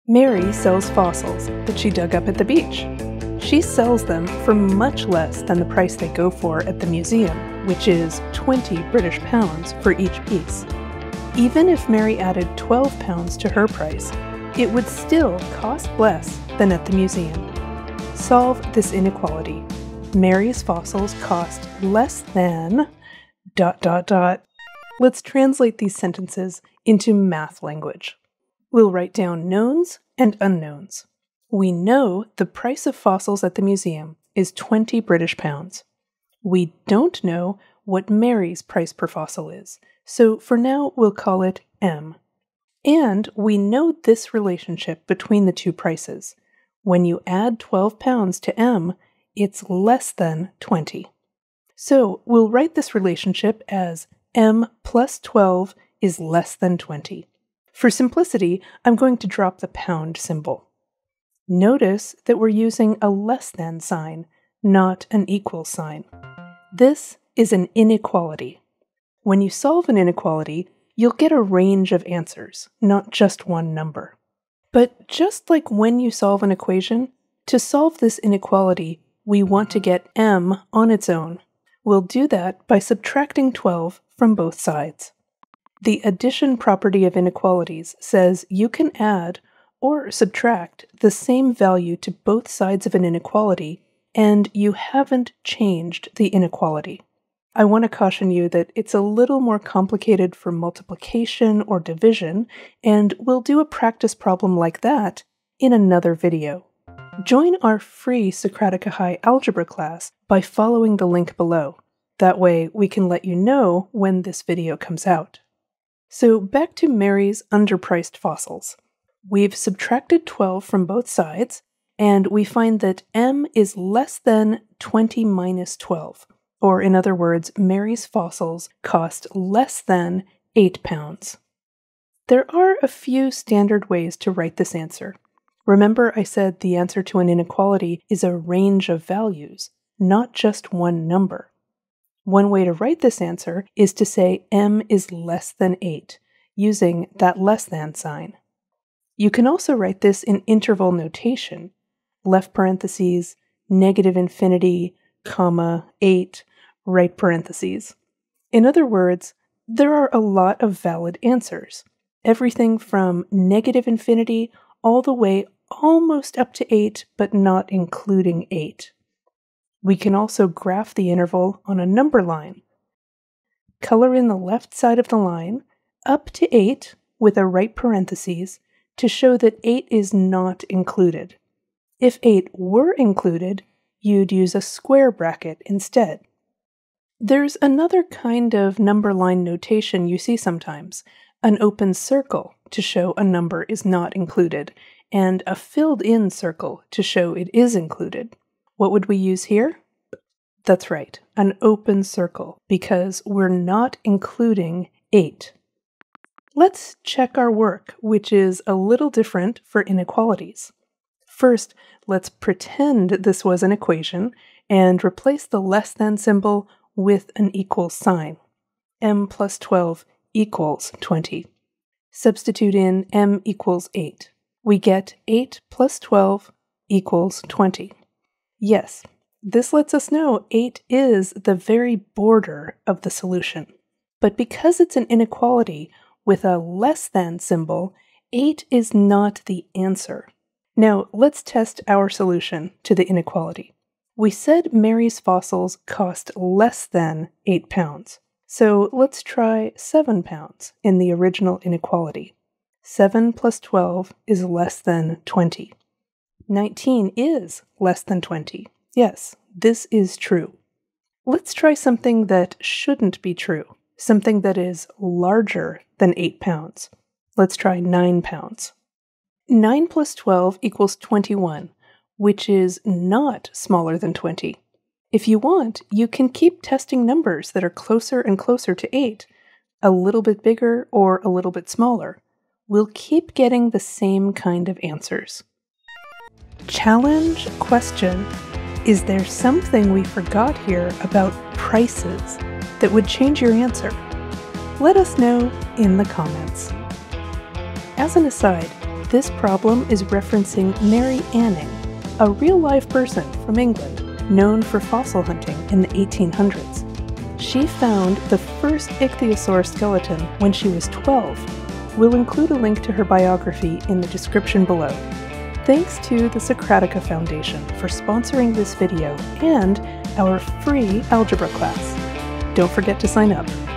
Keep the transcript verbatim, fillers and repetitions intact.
Mary sells fossils that she dug up at the beach. She sells them for much less than the price they go for at the museum, which is twenty British pounds for each piece. Even if Mary added twelve pounds to her price, it would still cost less than at the museum. Solve this inequality. Mary's fossils cost less than... dot dot dot. Let's translate these sentences into math language. We'll write down knowns and unknowns. We know the price of fossils at the museum is twenty British pounds. We don't know what Mary's price per fossil is, so for now we'll call it M. And we know this relationship between the two prices. When you add twelve pounds to M, it's less than twenty. So we'll write this relationship as M plus twelve is less than twenty. For simplicity, I'm going to drop the pound symbol. Notice that we're using a less than sign, not an equal sign. This is an inequality. When you solve an inequality, you'll get a range of answers, not just one number. But just like when you solve an equation, to solve this inequality, we want to get M on its own. We'll do that by subtracting twelve from both sides. The addition property of inequalities says you can add or subtract the same value to both sides of an inequality, and you haven't changed the inequality. I want to caution you that it's a little more complicated for multiplication or division, and we'll do a practice problem like that in another video. Join our free Socratica High Algebra class by following the link below. That way we can let you know when this video comes out. So back to Mary's underpriced fossils. We've subtracted twelve from both sides, and we find that M is less than twenty minus twelve, or in other words, Mary's fossils cost less than eight pounds. There are a few standard ways to write this answer. Remember I said the answer to an inequality is a range of values, not just one number. One way to write this answer is to say M is less than eight, using that less than sign. You can also write this in interval notation, left parentheses, negative infinity, comma, eight, right parentheses. In other words, there are a lot of valid answers, everything from negative infinity all the way almost up to eight, but not including eight. We can also graph the interval on a number line. Color in the left side of the line up to eight with a right parentheses to show that eight is not included. If eight were included, you'd use a square bracket instead. There's another kind of number line notation you see sometimes, an open circle to show a number is not included, and a filled-in circle to show it is included. What would we use here? That's right, an open circle, because we're not including eight. Let's check our work, which is a little different for inequalities. First, let's pretend this was an equation and replace the less than symbol with an equal sign. M plus twelve equals twenty. Substitute in M equals eight. We get eight plus twelve equals twenty. Yes, this lets us know eight is the very border of the solution. But because it's an inequality with a less than symbol, eight is not the answer. Now, let's test our solution to the inequality. We said Mary's fossils cost less than eight pounds. So let's try seven pounds in the original inequality. seven plus twelve is less than twenty. nineteen is less than twenty. Yes, this is true. Let's try something that shouldn't be true, something that is larger than eight pounds. Let's try nine pounds. nine plus twelve equals twenty-one, which is not smaller than twenty. If you want, you can keep testing numbers that are closer and closer to eight, a little bit bigger or a little bit smaller. We'll keep getting the same kind of answers. Challenge question. Is there something we forgot here about prices that would change your answer? Let us know in the comments. As an aside, This problem is referencing Mary Anning, a real-life person from England known for fossil hunting in the eighteen hundreds. She found the first ichthyosaur skeleton when she was twelve. We'll include a link to her biography in the description below. Thanks to the Socratica Foundation for sponsoring this video and our free algebra class. Don't forget to sign up.